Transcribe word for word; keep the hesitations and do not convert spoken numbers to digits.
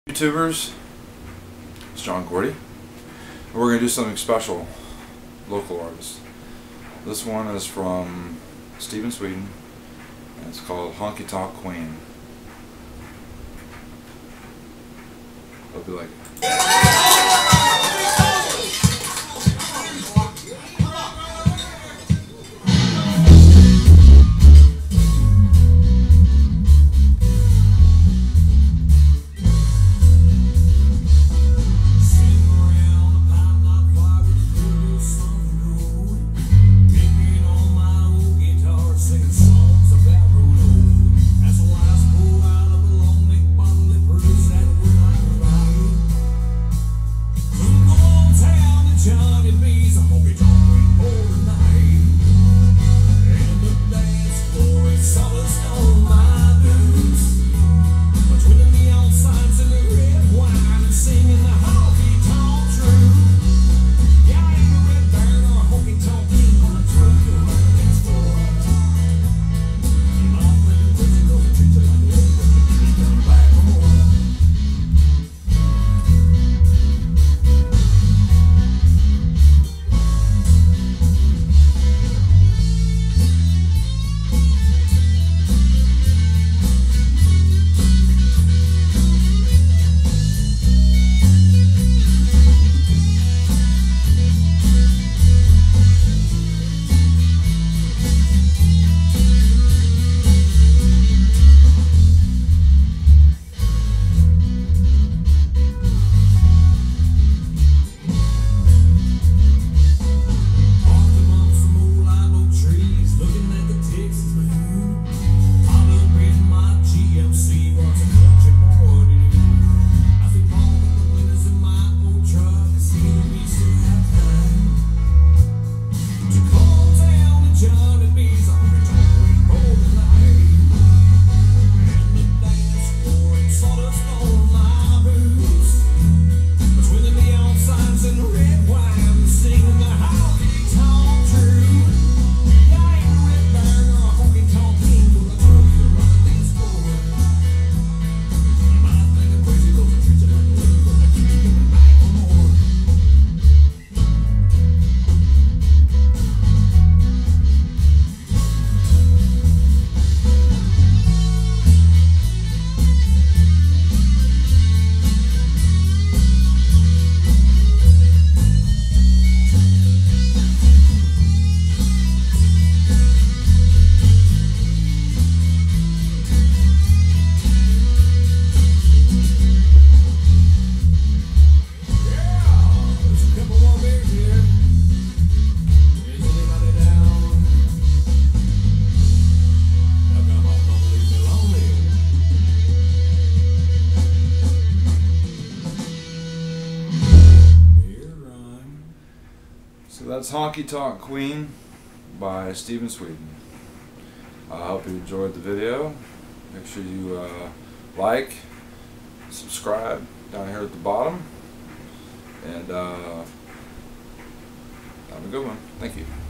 YouTubers, it's John Gordy. We're going to do something special, local artist. This one is from Steven Sweden, and it's called Honky Tonk Queen. Hope you like it. So that's Honky Tonk Queen by Steven Sweden. I hope you enjoyed the video. Make sure you uh, like, subscribe down here at the bottom, and uh, have a good one. Thank you.